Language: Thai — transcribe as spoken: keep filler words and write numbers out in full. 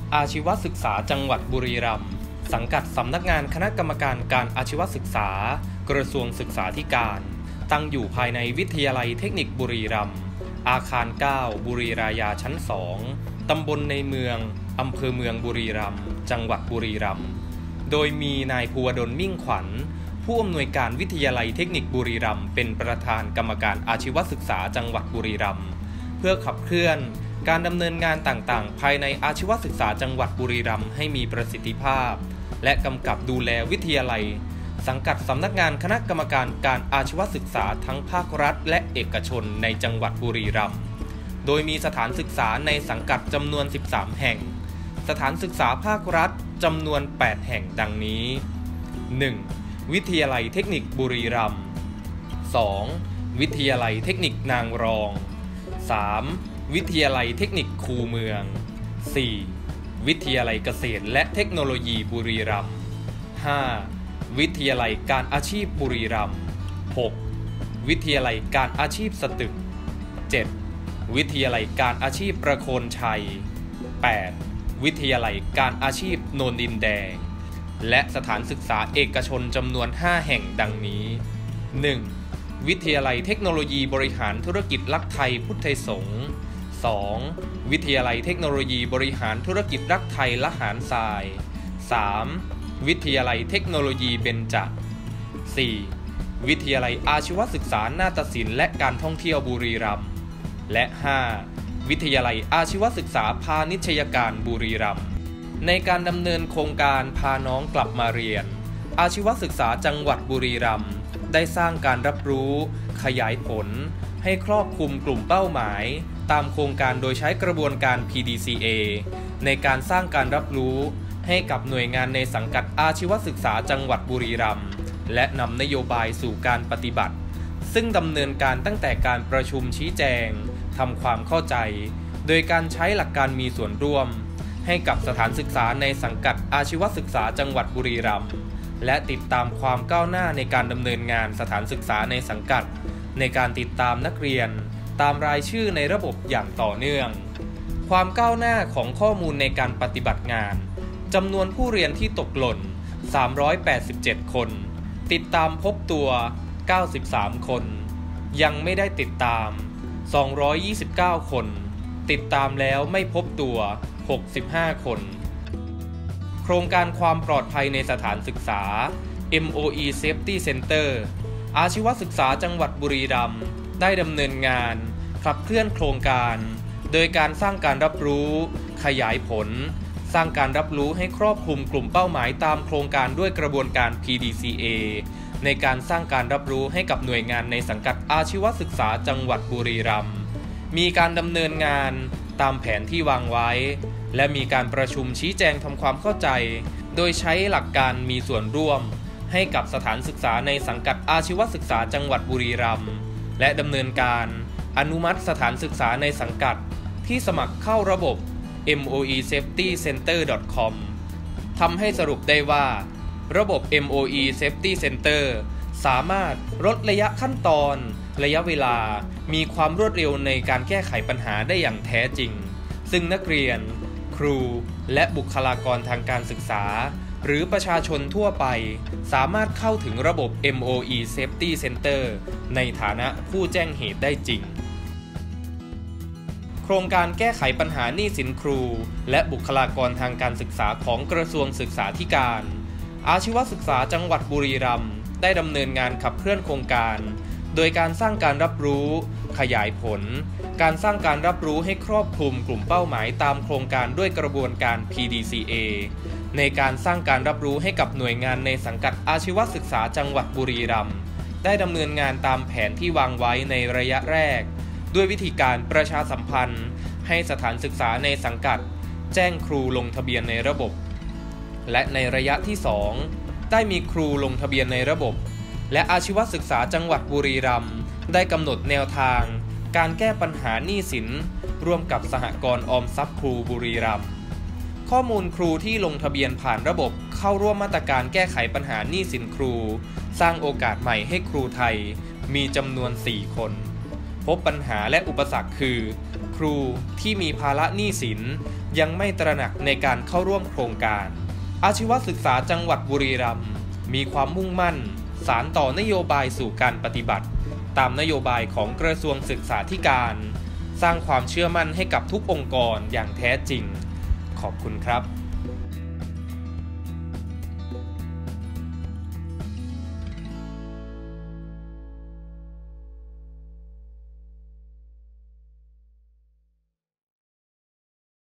อาชีวศึกษาจังหวัดบุรีรัมย์สังกัดสำนักงานคณะกรรมการการอาชีวศึกษากระทรวงศึกษาธิการตั้งอยู่ภายในวิทยาลัยเทคนิคบุรีรัมย์อาคารเก้าบุรีรายาชั้นสองตำบลในเมืองอำเภอเมืองบุรีรัมย์จังหวัดบุรีรัมย์โดยมีนายภูวดลมิ่งขวัญผู้อำนวยการวิทยาลัยเทคนิคบุรีรัมย์เป็นประธานกรรมการอาชีวศึกษาจังหวัดบุรีรัมย์เพื่อขับเคลื่อนการดำเนินงานต่างๆภายในอาชีวศึกษาจังหวัดบุรีรัมย์ให้มีประสิทธิภาพและกำกับดูแลวิทยาลัยสังกัดสำนักงานคณะกรรมการการอาชีวศึกษาทั้งภาครัฐและเอกชนในจังหวัดบุรีรัมย์โดยมีสถานศึกษาในสังกัดจำนวนสิบสามแห่งสถานศึกษาภาครัฐจำนวนแปดแห่งดังนี้ หนึ่ง. วิทยาลัยเทคนิคบุรีรัมย์ สอง. วิทยาลัยเทคนิคนางรอง สาม. วิทยาลัยเทคนิคคูเมือง สี่. วิทยาลัยเกษตรและเทคโนโลยีบุรีรัมย์ ห้า. วิทยาลัยการอาชีพบุรีรัมย์ หก. วิทยาลัยการอาชีพสตึก เจ็ด. วิทยาลัยการอาชีพประโคนชัย แปด. วิทยาลัยการอาชีพโนนดินแดงและสถานศึกษาเอกชนจำนวนห้าแห่งดังนี้ หนึ่ง. วิทยาลัยเทคโนโลยีบริหารธุรกิจรักไทยพุทธไทยสงฆ์ สอง. วิทยาลัยเทคโนโลยีบริหารธุรกิจรักไทยละหารทราย สาม. วิทยาลัยเทคโนโลยีเบญจ สี่. วิทยาลัยอาชีวศึกษานาฏศิลป์และการท่องเที่ยวบุรีรัมย์และ ห้า. วิทยาลัยอาชีวศึกษาพาณิชยการบุรีรัมย์ในการดำเนินโครงการพาน้องกลับมาเรียนอาชีวศึกษาจังหวัดบุรีรัมย์ได้สร้างการรับรู้ขยายผลให้ครอบคลุมกลุ่มเป้าหมายตามโครงการโดยใช้กระบวนการ พี ดี ซี เอ ในการสร้างการรับรู้ให้กับหน่วยงานในสังกัดอาชีวศึกษาจังหวัดบุรีรัมย์และนำนโยบายสู่การปฏิบัติซึ่งดำเนินการตั้งแต่การประชุมชี้แจงทำความเข้าใจโดยการใช้หลักการมีส่วนร่วมให้กับสถานศึกษาในสังกัดอาชีวศึกษาจังหวัดบุรีรัมย์และติดตามความก้าวหน้าในการดำเนินงานสถานศึกษาในสังกัดในการติดตามนักเรียนตามรายชื่อในระบบอย่างต่อเนื่องความก้าวหน้าของข้อมูลในการปฏิบัติงานจำนวนผู้เรียนที่ตกหล่นสามร้อยแปดสิบเจ็ดคนติดตามพบตัวเก้าสิบสามคนยังไม่ได้ติดตามสองร้อยยี่สิบเก้าคนติดตามแล้วไม่พบตัวหกสิบห้าคนโครงการความปลอดภัยในสถานศึกษา เอ็ม โอ อี Safety Center อาชีวศึกษาจังหวัดบุรีรัมย์ได้ดำเนินงานขับเคลื่อนโครงการโดยการสร้างการรับรู้ขยายผลสร้างการรับรู้ให้ครอบคลุมกลุ่มเป้าหมายตามโครงการด้วยกระบวนการ พี ดี ซี เอ ในการสร้างการรับรู้ให้กับหน่วยงานในสังกัดอาชีวศึกษาจังหวัดบุรีรัมย์มีการดำเนินงานตามแผนที่วางไว้และมีการประชุมชี้แจงทำความเข้าใจโดยใช้หลักการมีส่วนร่วมให้กับสถานศึกษาในสังกัดอาชีวศึกษาจังหวัดบุรีรัมย์และดำเนินการอนุมัติสถานศึกษาในสังกัดที่สมัครเข้าระบบ เอ็ม โอ อี เซฟตี้เซ็นเตอร์ ดอท คอม ทำให้สรุปได้ว่าระบบ เอ็ม โอ อี Safety Center สามารถลดระยะขั้นตอนระยะเวลามีความรวดเร็วในการแก้ไขปัญหาได้อย่างแท้จริงซึ่งนักเรียนครูและบุคลากรทางการศึกษาหรือประชาชนทั่วไปสามารถเข้าถึงระบบ เอ็ม โอ อี Safety Center ในฐานะผู้แจ้งเหตุได้จริงโครงการแก้ไขปัญหาหนี้สินครูและบุคลากรทางการศึกษาของกระทรวงศึกษาธิการอาชีวศึกษาจังหวัดบุรีรัมย์ได้ดำเนินงานขับเคลื่อนโครงการโดยการสร้างการรับรู้ขยายผลการสร้างการรับรู้ให้ครอบคลุมกลุ่มเป้าหมายตามโครงการด้วยกระบวนการ พี ดี ซี เอ ในการสร้างการรับรู้ให้กับหน่วยงานในสังกัดอาชีวศึกษาจังหวัดบุรีรัมย์ได้ดำเนินงานตามแผนที่วางไว้ในระยะแรกด้วยวิธีการประชาสัมพันธ์ให้สถานศึกษาในสังกัดแจ้งครูลงทะเบียนในระบบและในระยะที่สองได้มีครูลงทะเบียนในระบบและอาชีวศึกษาจังหวัดบุรีรัมย์ได้กำหนดแนวทางการแก้ปัญหาหนี้สินร่วมกับสหกรณ์ออมทรัพย์ครูบุรีรัมย์ข้อมูลครูที่ลงทะเบียนผ่านระบบเข้าร่วมมาตรการแก้ไขปัญหาหนี้สินครูสร้างโอกาสใหม่ให้ครูไทยมีจำนวนสี่คนพบปัญหาและอุปสรรคคือครูที่มีภาระหนี้สินยังไม่ตระหนักในการเข้าร่วมโครงการอาชีวศึกษาจังหวัดบุรีรัมย์มีความมุ่งมั่นสานต่อนโยบายสู่การปฏิบัติตามนโยบายของกระทรวงศึกษาธิการสร้างความเชื่อมั่นให้กับทุกองค์กรอย่างแท้จริงขอบคุณครับ